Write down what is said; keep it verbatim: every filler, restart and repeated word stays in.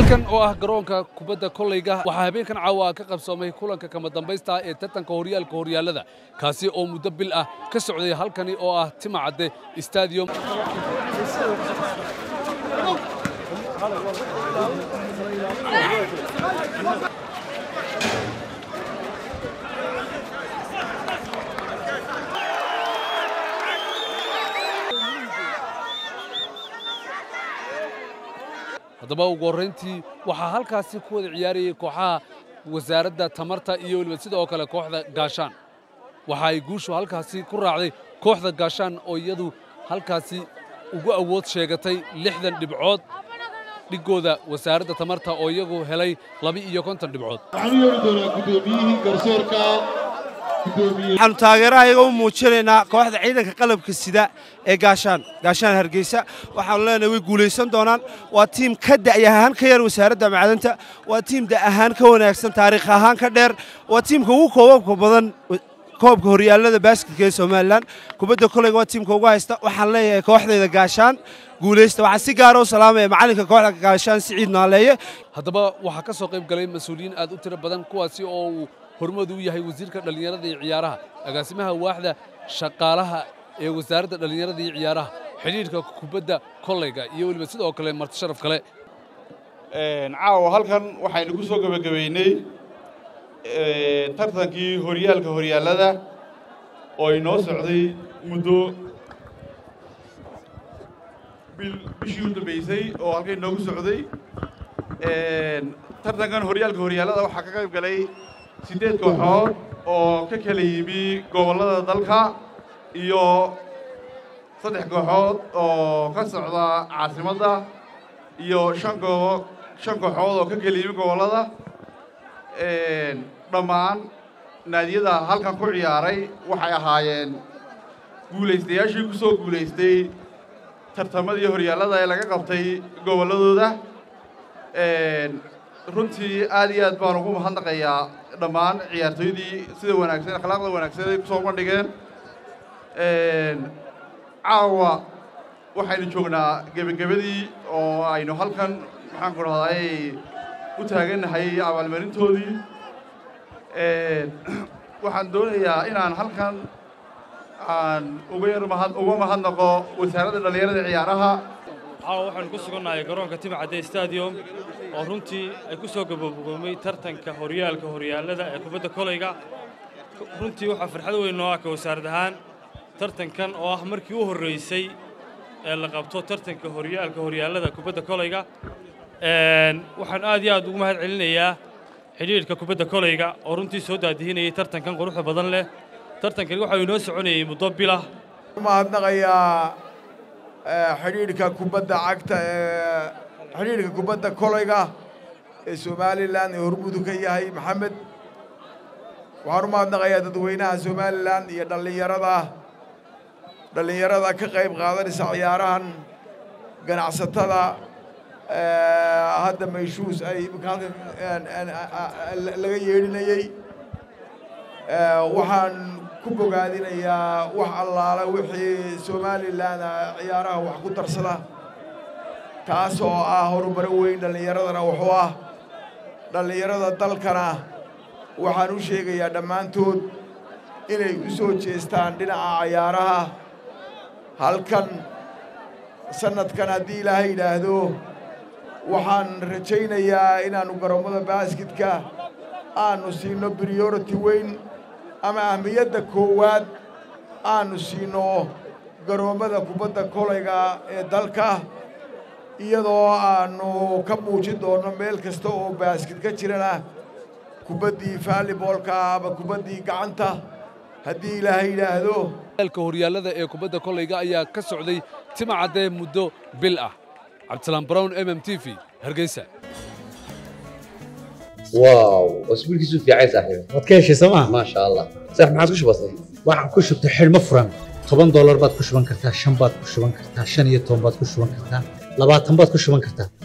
halkan oo ah garoonka kubadda kolayga waxaa habeenkan caawa ka qabsoomay kulanka kama dambaysta ee tartanka horyaalka horyaalada kaasi oo muddo bil ah ka socday halkani oo ah Timacade Stadium. haddaba ugu horreyntii waxaa halkaasi ku wada ciyaarayay kooxaha wasaaradda tamarta iyo weliba sidoo kale kooxda gaashaan waxa ay guushu halkaasi ku raacday kooxda gaashaan oo iyadu halkaasi ugu awood sheegatay lixdan dhibcood dhigooda wasaaradda tamarta oo iyagu helay laba iyo konton dhibcood. waxaan u yeeri doonaa gudoomiyihii garsoorka waxaanu taageeraha u muujinaynaa kooxda ciidanka qalabka sida ee gaashaan gaashaan Hargeysa waxaanu leenahay way guuleysan doonaan waa tiim ka da'ay ahaan ka yar wasaaradda macdanta waa tiim da ahaan ka wanaagsan taariikh ahaan ka dheer waa tiimka ugu koobabka badan koobka horyaalada basketball ee Soomaaliland kubadda kolayga waa tiimka ugu haysta waxaan leeyahay kooxdeeda gaashaan guuleysta waxaan si gaar ah u salaamay macalinka kooxda gaashaan Siciid Naaleeye. haddaba waxaa ka soo qayb galay mas'uuliyiin aad u tiro badan kuwaasi oo uu hormadu u yahay wasiirka dhalinyarada iyo ciyaaraha agaasimaha waaxda shaqaalaha ee wasaaradda dhalinyarada iyo ciyaaraha xiriirka kubadda kolayga iyo weliba sidoo kale marti sharaf kale. caawa halkan waxaynu ku soo gabagabeynay tartankii horyaalka horyaalada oo inoo socday muddo bishii u dambeysay oo halkay inoogu socday tartankan horyaalka horyaalada waxaa ka qayb galay sideed kooxood oo ka kala yimi gobollada dalka iyo saddex kooxood oo ka socda caasimadda iyo shan goobo shan kooxood oo ka kala yimi gobollada dhammaan naadiyada halkan ku ciyaaray waxay ahaayeen guulaystayaashii ku soo guulaystay tartamadii horyaalada ee laga qabtay gobolladooda. runtii aad iyo aad baan ugu mahadnaqayaa dhammaan ciyaartooydii sida wanaagsan akhlaaqda wanaagsan ay ku soo bandhigeen. caawa waxaynu joognaa gebagabadii oo aynu halkan maxaan ku dhahday u taagannahay abaalmarintoodii. waxaan doonayaa inaan halkan aan uga yar mahad uga mahadnaqo wasaaradda dhalinyarada ciyaaraha. caawa waxaanu ku sugannahay garoonka Timacade Stadium oo runtii ay ku soo gabagaboomay tartanka horyaalka horyaalada ee kubadda kolayga. runtii waxaa farxad weyn noo ah ka wasaarad ahaan tartankan oo ah markii u horreysay ee la qabto tartanka horyaalka horyaalada kubadda kolayga. waxaan aad iyo aad ugu mahad celinayaa xiriirka kubadda kolayga oo runtii soo daadihinayay tartankan quruxda badan leh. tartankani waxa uu inoo soconayay muddo bil ah. mahadnaqayaa xiriirka kubadda cagta ee xiriirka kubadda kolayga ee Soomaaliland ee hormuud ka yahay Maxamed. waxaan u mahadnaqayaa dadweynaha Soomaaliland iyo dhalinyarada dhalinyarada ka qayb qaadanaysa ciyaarahan ganacsatada hadda meeshuus ay halkan laga yeedhinayay. waxaan ku bogaadinayaa wax allaala wixii Soomaaliland ciyaaraha wax ku darsada taas oo ah horumar weyn dhalinyaradana wuxuu ah dhalinyarada dalkana waxaan u sheegayaa dhammaantood inay u soo jeestaan dhinaca ciyaaraha. halkan sanadkan haddii ilaahay yidhaahdo waxaan rajaynayaa inaannu garoomada baasketka aanu siino priority weyn ama ahmiyadda koowaad aanu siino garoomada kubadda kolayga ee dalka iyadoo aanu ka muujin doono meel kasta oo baasket ka jirana kubaddii volleyballka ama kubaddii gacanta haddii ilaahay yidhaahdo. horyaalka horyaalada ee kubadda kolayga ayaa ka socday Timacade muddo bil ah. Cabdisalaam Brown M M T V Hargeysa. واو اسبوع كيسو في عايز صاحبي waad ka heshay sooma ما شاء الله صح ما عاد كش بسيط waxaan ku shubtay xilmo furan toban dollar baad ku shuban kartaa shan baad ku shuban kartaa shan iyo toban baad ku shuban kartaa labaatan baad ku shuban kartaa